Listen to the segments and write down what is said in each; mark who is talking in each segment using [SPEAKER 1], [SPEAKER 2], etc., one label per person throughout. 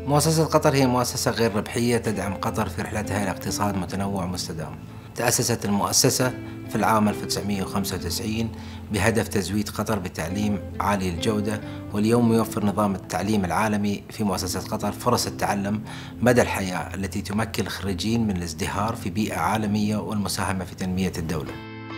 [SPEAKER 1] مؤسسة قطر هي مؤسسة غير ربحية تدعم قطر في رحلتها إلى اقتصاد متنوع مستدام. تأسست المؤسسة في العام 1995 بهدف تزويد قطر بتعليم عالي الجودة، واليوم يوفر نظام التعليم العالمي في مؤسسة قطر فرص التعلم مدى الحياة التي تمكن الخريجين من الازدهار في بيئة عالمية والمساهمة في تنمية الدولة.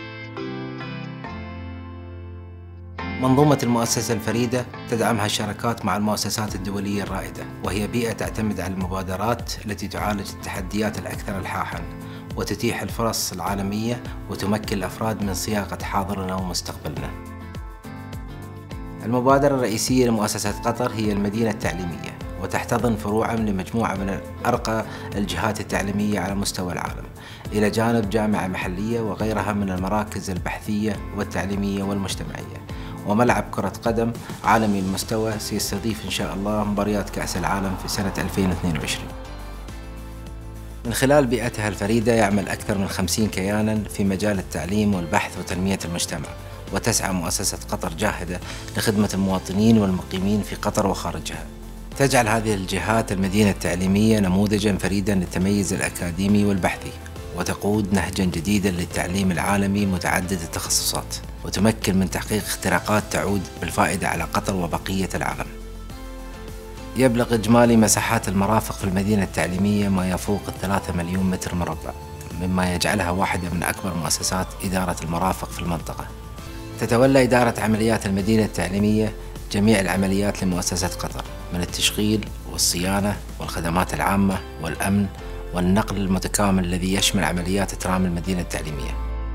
[SPEAKER 1] منظومة المؤسسة الفريدة تدعمها الشراكات مع المؤسسات الدولية الرائدة، وهي بيئة تعتمد على المبادرات التي تعالج التحديات الأكثر إلحاحاً وتتيح الفرص العالمية وتمكن الأفراد من صياغة حاضرنا ومستقبلنا. المبادرة الرئيسية لمؤسسة قطر هي المدينة التعليمية، وتحتضن فروعاً لمجموعة من أرقى الجهات التعليمية على مستوى العالم، إلى جانب جامعة محلية وغيرها من المراكز البحثية والتعليمية والمجتمعية، وملعب كرة قدم عالمي المستوى سيستضيف إن شاء الله مباريات كأس العالم في سنة 2022. من خلال بيئتها الفريدة يعمل أكثر من 50 كياناً في مجال التعليم والبحث وتنمية المجتمع، وتسعى مؤسسة قطر جاهدة لخدمة المواطنين والمقيمين في قطر وخارجها. تجعل هذه الجهات المدينة التعليمية نموذجاً فريداً للتميز الأكاديمي والبحثي، وتقود نهجاً جديداً للتعليم العالمي متعدد التخصصات، وتمكن من تحقيق اختراقات تعود بالفائدة على قطر وبقية العالم. يبلغ إجمالي مساحات المرافق في المدينة التعليمية ما يفوق 3 مليون متر مربع، مما يجعلها واحدة من أكبر مؤسسات إدارة المرافق في المنطقة. تتولى إدارة عمليات المدينة التعليمية جميع العمليات لمؤسسة قطر، من التشغيل والصيانة والخدمات العامة والأمن والنقل المتكامل الذي يشمل عمليات ترام المدينة التعليمية.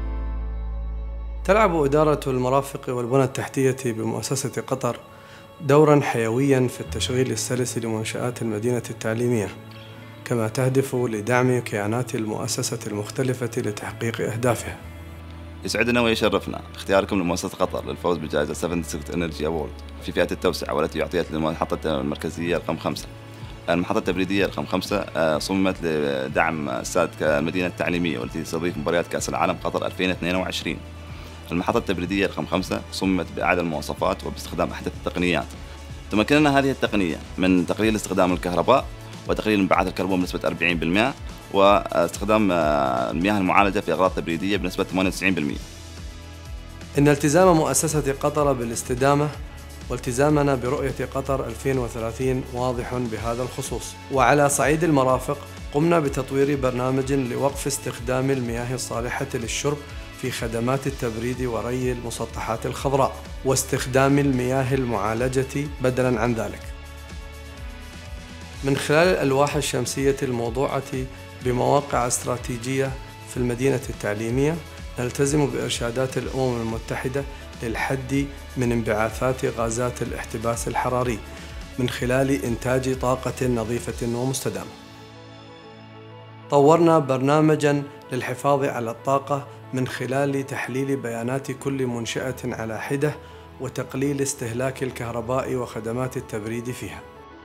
[SPEAKER 2] تلعب إدارة المرافق والبنى التحتية بمؤسسة قطر دوراً حيوياً في التشغيل السلس لمنشآت المدينة التعليمية، كما تهدف لدعم كيانات المؤسسة المختلفة لتحقيق أهدافها.
[SPEAKER 3] يسعدنا ويشرفنا اختياركم لمؤسسة قطر للفوز بجائزة 76 Energy Award في فئة التوسعة، والتي أعطيت للمحطة المركزية رقم 5. المحطة التبريدية رقم 5 صممت لدعم استاد المدينة التعليمية، والتي تستضيف مباريات كأس العالم قطر 2022. المحطة التبريدية رقم 5 صممت بأعلى المواصفات وباستخدام أحدث التقنيات. تمكننا هذه التقنية من تقليل استخدام الكهرباء وتقليل انبعاث الكربون بنسبة 40%، واستخدام المياه المعالجة في أغراض تبريدية بنسبة 98%.
[SPEAKER 2] إن التزام مؤسسة قطر بالاستدامة والتزامنا برؤية قطر 2030 واضح بهذا الخصوص. وعلى صعيد المرافق قمنا بتطوير برنامج لوقف استخدام المياه الصالحة للشرب في خدمات التبريد وري المسطحات الخضراء، واستخدام المياه المعالجة بدلاً عن ذلك. من خلال الألواح الشمسية الموضوعة بمواقع استراتيجية في المدينة التعليمية نلتزم بإرشادات الأمم المتحدة للحد من انبعاثات غازات الاحتباس الحراري من خلال إنتاج طاقة نظيفة ومستدامة. طورنا برنامجاً للحفاظ على الطاقة من خلال تحليل بيانات كل منشأة على حدة وتقليل استهلاك الكهرباء وخدمات التبريد فيها.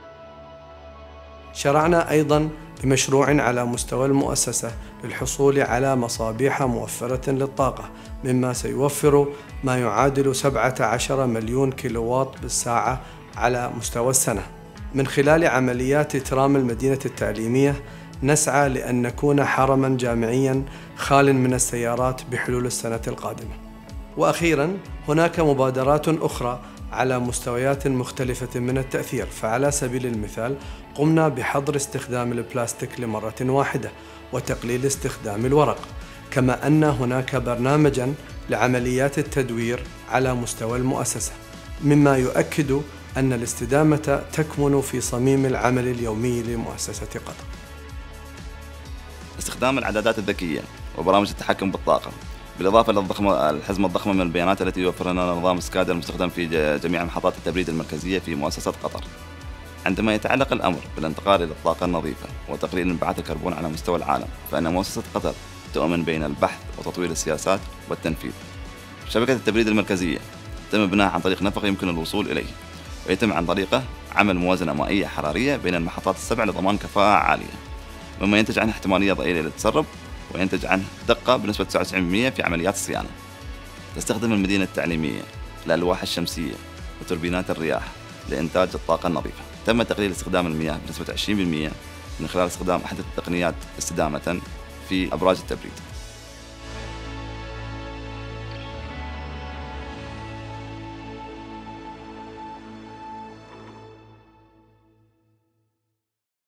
[SPEAKER 2] شرعنا أيضاً بمشروع على مستوى المؤسسة للحصول على مصابيح موفرة للطاقة، مما سيوفر ما يعادل 17 مليون كيلووات بالساعة على مستوى السنة. من خلال عمليات ترام المدينة التعليمية نسعى لأن نكون حرماً جامعياً خال من السيارات بحلول السنة القادمة. وأخيراً هناك مبادرات أخرى على مستويات مختلفة من التأثير، فعلى سبيل المثال قمنا بحظر استخدام البلاستيك لمرة واحدة وتقليل استخدام الورق، كما أن هناك برنامجاً لعمليات التدوير على مستوى المؤسسة، مما يؤكد أن الاستدامة تكمن في صميم العمل اليومي لمؤسسة قطر.
[SPEAKER 3] استخدام العدادات الذكية وبرامج التحكم بالطاقة، بالإضافة للحزمة الضخمة من البيانات التي يوفر لنا نظام سكادا المستخدم في جميع محطات التبريد المركزية في مؤسسة قطر. عندما يتعلق الأمر بالانتقال إلى الطاقة النظيفة وتقليل انبعاث الكربون على مستوى العالم، فإن مؤسسة قطر تؤمن بين البحث وتطوير السياسات والتنفيذ. شبكة التبريد المركزية تم بناءها عن طريق نفق يمكن الوصول إليه، ويتم عن طريقه عمل موازنة مائية حرارية بين المحطات السبع لضمان كفاءة عالية، مما ينتج عنه احتمالية ضئيلة للتسرب، وينتج عنه دقة بنسبة 99% في عمليات الصيانة. تستخدم المدينة التعليمية الألواح الشمسية وتوربينات الرياح لإنتاج الطاقة النظيفة. تم تقليل استخدام المياه بنسبة 20% من خلال استخدام أحدث التقنيات استدامة في أبراج التبريد.